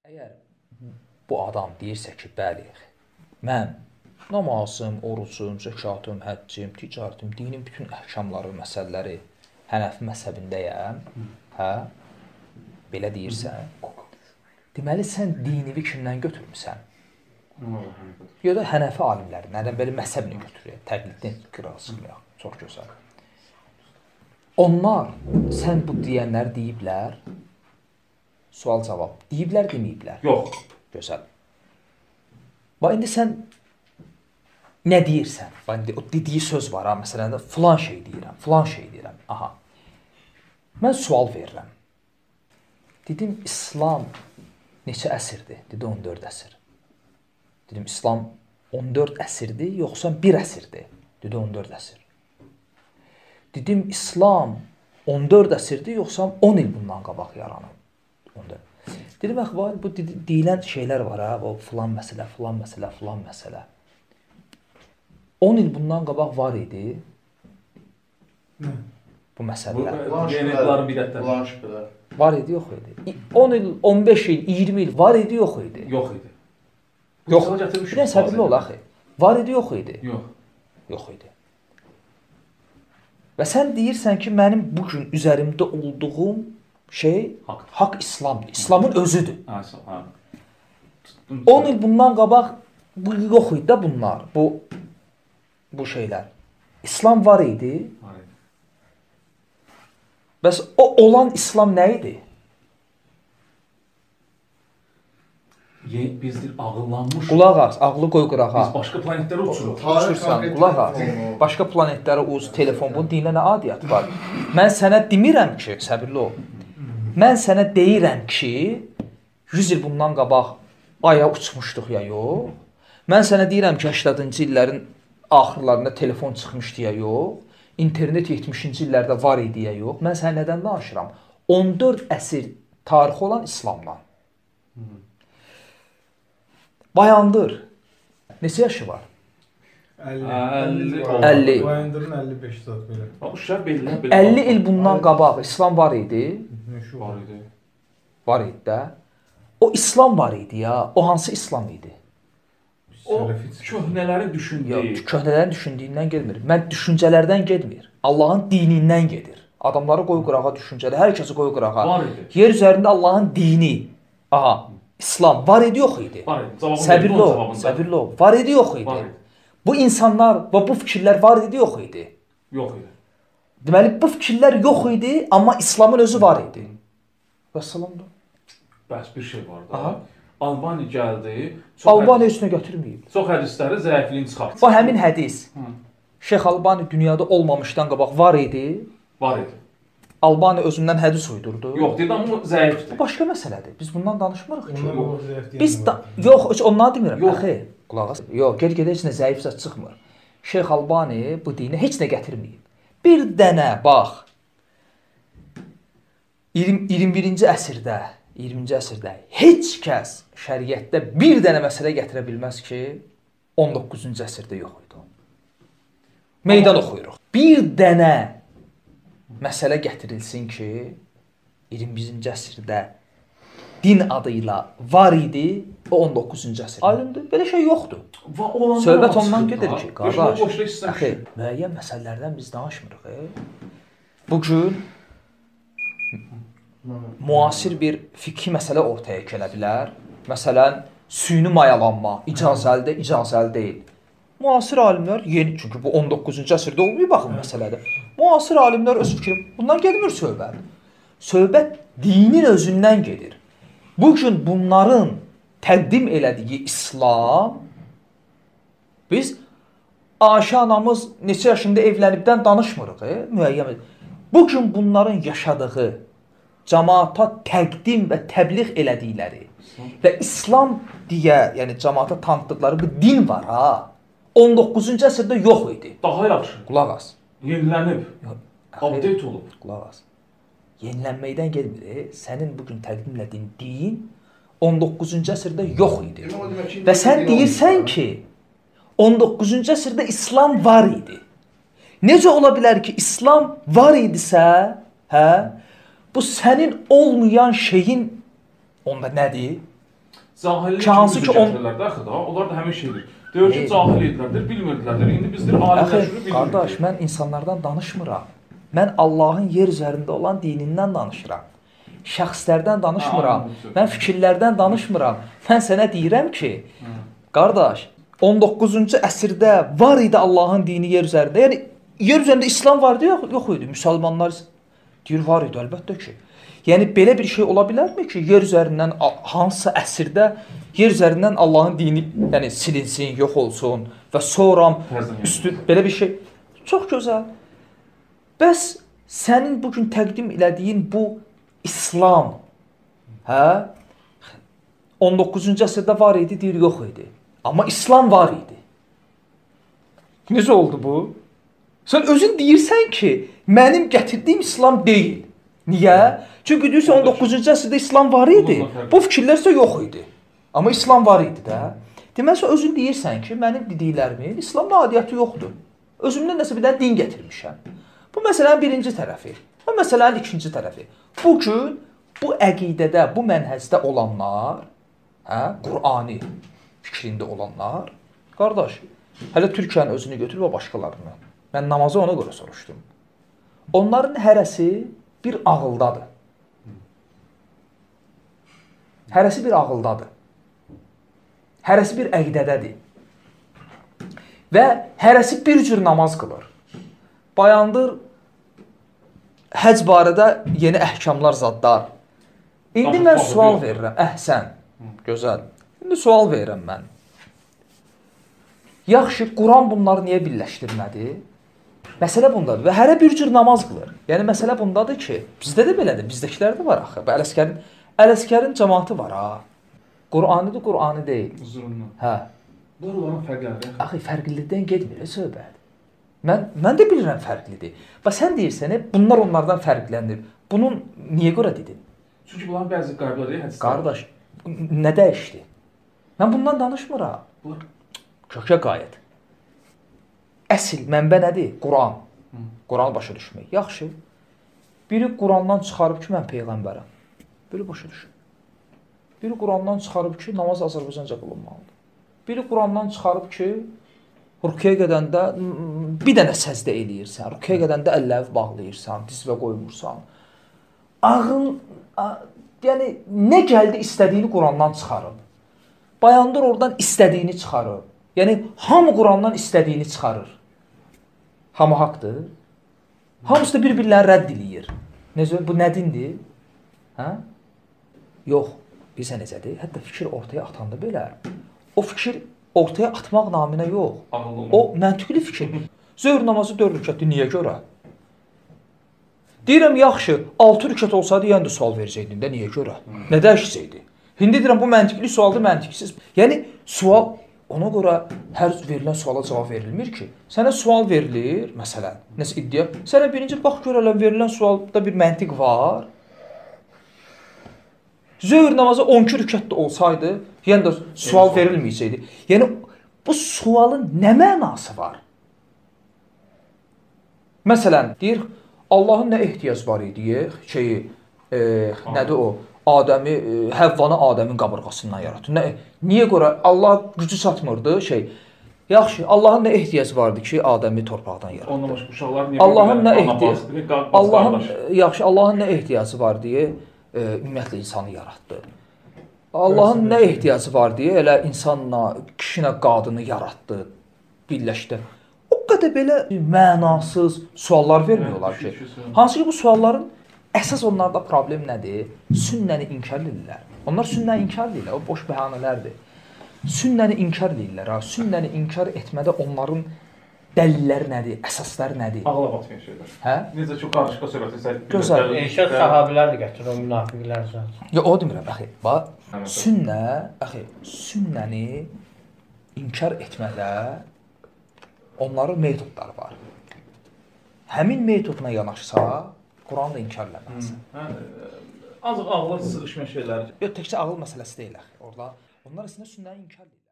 Əgər bu adam deyirsə ki, bəli, mən namazım, orucum, zəkatım, həccim, ticarətim, dinin bütün əhkamları, məsələləri Hənəfi məzhəbindəyəm, hə? Belə deyirsən, deməli sən dinivi kimdən götürmüsən? Ya da Hənəfi alimləri, nədən belə məzhəbini götürür, təqliddən qıraqsınlar, çox gözəl. Onlar, sən bu deyənlər deyiblər, sual-cavab, deyiblər, deməyiblər? Yox. Gözəl. Bax, indi sən nə deyirsən? Bax, indi o dediyi söz var, ha, məsələn də filan şey deyirəm, filan şey deyirəm. Aha. Mən sual verirəm. Dedim, İslam neçə əsrdir? Dedi, 14 əsr. Dedim, İslam 14 əsrdir, yoxsa 1 əsrdir? Dedi, 14 əsr. Dedim, İslam 14 əsrdir, yoxsa 10 il bundan qabaq yaranıb? 14. Dedim, əxvar, bu deyilən şeylər var, ha, bu filan məsələ, filan məsələ, filan məsələ. 10 il bundan qabaq var idi. Nə? Bu məsələlər. Bulan şübhələr. Var idi, yox idi. 10 il, 15 il, 20 il var idi, yox idi. Yox idi. Yox. Bir də səbirli ol, axı. Var idi, yox idi. Yox. Yox idi. Və sən deyirsən ki, mənim bugün üzərimdə olduğum şey haqq İslamdır. İslamın özüdür. Ha. 10 il bundan qabaq bu yox idi də bunlar. Bu şeylər. İslam var idi. Var idi. Bəs o olan İslam nə idi? Bizdir ağıllanmış. Qulaq as, ağlı qoy qırağa. Biz başqa planetlərə uçuruq. Uçursan, qulaq as. Başqa planetlərə uz, telefon, bunun dininə nə adiyyat var? Mən sənə demirəm ki, səbirli ol. Mən sənə deyirəm ki, 100 il bundan qabaq aya uçmuşduq ya yox. Mən sənə deyirəm ki, 80-cı illərin axırlarında telefon çıxmışdı ya yox. İnternet 70-ci illərdə var idi ya yox. Mən sənə nədən danışıram? 14 əsr tarixi olan İslamdan. Bayandır. Neçə yaşı var? 50. 50. Bayandırın 55 saat belə. Bax, uşaq belə 50 il bundan qabaq İslam var idi. var idi. Var idi də. O İslam var idi ya. O hansı İslam idi? O köhnələrin düşündüyü. Yox, köhnələrin düşündüyündən gelmir. Mən düşüncələrdən getmir. Allahın dinindən gedir. Adamları qoy qırağa düşüncədə, hər kəsi qoy qırağa. Var idi. Yer üzərində Allahın dini. Aha, İslam var idi, yox idi. Var idi. Səbirli ol, səbirli ol. Var idi, yox idi. Var idi. Bu insanlar və bu fikirlər var idi, yox idi. Yox idi. Deməli, bu fikirlər yox idi, amma İslamın özü var idi. Vəssalamdır. Bəs bir şey var da. Aha. Albani gəldi. Albani heç nə götürməyib. Çox hədisləri zəifliyini çıxartdı. Bu həmin hədis. Şeyx Albani dünyada olmamışdan qabaq var idi. Var idi. Albani özündən hədis uydurdu. Yox, dedi amma zəifdir. Bu başqa məsələdir. Biz bundan danışmırıq ki. Yox. Biz yox, heç ondan demirəm. Yox. Axı, qulaq as. Yox, ged-gedə heç nə zəifsə çıxmır. Şeyx Albani bu dinə heç nə gətirməyib. Bir dənə bax. 21-ci əsrdə, 20-ci əsrdə heç kəs şəriətdə bir dənə məsələ gətirə bilməz ki, 19-cu əsrdə yox idi. Meydan oxuyuruq. Bir dənə məsələ gətirilsin ki, 21-ci əsrdə din adı ilə var idi, o 19-cu əsrdə. Aydındır, belə şey yoxdur. Söhbət ondan gedir ki, qardaş, axı, müəyyən məsələlərdən biz danışmırıq. Bugün müasir bir fikri məsələ ortaya gələ bilər. Məsələn, süni mayalanma, icazəlidir, icazəli deyil. Müasir alimlər yeni, çünki bu 19-cu əsrdə olmuyor, baxın məsələdir. Müasir alimlər öz fikri, bundan gedmir söhbət. Söhbət dinin özündən gedir. Bugün bunların təqdim elədiyi İslam, biz Ayşə anamız neçə yaşında evlənibdən danışmırıq, müəyyən. Bugün bunların yaşadığı, cəmaata təqdim və təbliğ elədikləri və İslam deyə, yəni cəmaata tanıtdıqları bu din var ha. 19-cu əsrdə yox idi. Daha yaxşı. Qulaq as. Yenilənib. Update olub. Qulaq as. Yenilənməkdən gelmir. Sənin bugün təqdim elədiyin din 19-cu əsrdə yox idi. Və sən deyirsən ki, 19-cu əsrdə İslam var idi. Necə ola bilər ki, İslam var idisə, hə? Bu sənin olmayan şeyin onda nədir? Cahillik Ki hansı ki on- gətirirlər də axı da. Onlar da həmin şeydir. Deyir ki, cahil idilər, bilmirdilər. İndi bizdir alimləşdirib Axı, bilmirik. qardaş, mən insanlardan danışmıram. Mən Allahın yer üzərində olan dinindən danışıram. Şəxslərdən danışmıram. Mən fikirlərdən danışmıram. Mən sənə deyirəm ki, qardaş, 19-cu əsrdə var idi Allahın dini yer üzərində. Yəni yer üzərində İslam vardı, yox idi. Müsəlmanlar deyir var idi, əlbəttə ki. Yəni belə bir şey ola bilərmi ki, yer üzərindən hansısa əsrdə yer üzərindən Allahın dini, yəni silinsin, yox olsun və sonra üstün belə bir şey. Çox gözəl. Bəs sənin bu gün təqdim elədiyin bu İslam, hə? 19-cu əsrdə var idi, deyir yox idi. Amma İslam var idi. Necə oldu bu? Sən özün deyirsən ki, mənim gətirdiyim İslam deyil. Niyə? Çünki deyirsən 19-cu əsrdə İslam var idi. Bu fikirlər isə yox idi. Amma İslam var idi də. Deməli sən özün deyirsən ki, mənim dediklərimin İslamla adiyyəti yoxdur. Özümdən nəsə bir dənə din gətirmişəm. Bu məsələnin birinci tərəfi. Və məsələnin ikinci tərəfi. Bu gün bu əqidədə, bu mənhəcdə olanlar, hə, Qurani fikrində olanlar, qardaş, hələ Türkiyənin özünü götür və başqalarını. Mən namazı ona görə soruşdum. Onların hərəsi bir ağıldadır. Hərəsi bir ağıldadır. Hərəsi bir əqidədədir. Və hərəsi bir cür namaz qılır. Bayandır, həc barədə yeni əhkamlar zadlar. İndi mən sual verirəm. Əhsən, gözəl. İndi sual verirəm mən. Yaxşı, Quran bunları niyə birləşdirmədi? Məsələ bundadır və hərə bir cür namaz qılır. Yəni məsələ bundadır ki, bizdə də belədir, bizdəkilər də var axı. Ələskərin cəmaatı var ha. Qur'anidir, Qur'ani deyil. Huzurundan. Hə. Bunlar onların fərqləri. Axı fərqlilikdən getmir söhbət. Mən də bilirəm fərqlidir. Bax sən deyirsən, bunlar onlardan fərqlənir. Bunun niyə görə dedin? Çünki bunların bəzi qayıbları hədislər. Qardaş, nə dəyişdi? Mən bundan danışmıram. Bunlar Kökə qayıt. Əsl mənbə nədir? Quran. Quranı başa düşmək. Yaxşı. Biri Qurandan çıxarıb ki, mən peyğəmbərəm. Biri başa düşür. Biri Qurandan çıxarıb ki, namaz Azərbaycanca qılınmalıdır. Biri Qurandan çıxarıb ki, rüküyə gedəndə bir dənə səzdə eləyirsən. Rüküyə gedəndə əlləri bağlayırsan, dizvə qoymursan. Ağıl, yəni nə gəldi istədiyini Qurandan çıxarıb. Bayandır oradan istədiyini çıxarıb. Yəni hamı Qurandan istədiyini çıxarır. Hamı haqdır. Hamısı da bir-birlərini rədd eləyir. Necə? Bu nə dindir? Hə? Yox. Bilirsən necədir? Hətta fikir ortaya atanda belə, o fikir ortaya atmaq naminə yox. O məntiqli fikir. Zöhr namazı 4 rükətdir. Niyə görə? Deyirəm, yaxşı, 6 rükət olsaydı, yəni də sual verəcəydin də, niyə görə? Nə dəyişsəydi? İndi deyirəm, bu məntiqli sualdır, məntiqsiz. Yəni, sual, ona görə hər verilən suala cavab verilmir ki. Sənə sual verilir, məsələn, nəsə iddia. Sənə birinci, bax, görələm, verilən sualda bir məntiq var. Zöhr namazı 12 rükətdə olsaydı, yəni də sual verilməyəcəkdi. Yəni, bu sualın nə mənası var? Məsələn, deyir, Allahın nə ehtiyac var idi? Nədir o? Həvvanı Adəmin qabırğasından yaratdı. Niyə görə? Allah gücü çatmırdı. Yaxşı, Allahın nə ehtiyac vardı ki, Adəmi torpaqdan yaratdı? Ondan başqa uşaqlar niyə Allahın nə ehtiyacı var deyə ümumiyyətlə insanı yaratdı. Allahın nə ehtiyacı var deyə elə insanla, kişinə, qadını yaratdı, birləşdi. O qədər belə mənasız suallar vermiyorlar ki. Hansı ki bu sualların əsas onlarda problem nədir? Sünnəni inkar edirlər. Onlar sünnəni inkar edirlər, o boş bəhanələrdir. Sünnəni inkar edirlər. Sünnəni inkar etmədə onların dəlilləri nədir, əsasları nədir? Ağla batmayan şeylər. Hə? Necə çox qarışqa söhbət. Gözəl. İnşaat sahabələr də gətirir, o münafiqlər zaten. Ya o demirəm, əxi. Bax, sünnəni inkar etmədə onların metodları var. Həmin metoduna yanaşsa, Quranı da inkar eləməlisən. Ancaq ağla sığışmayan şeylər. Yox, təkcə ağıl məsələsi deyil, əxi. Orada onlar əslində sünnəni inkar edir.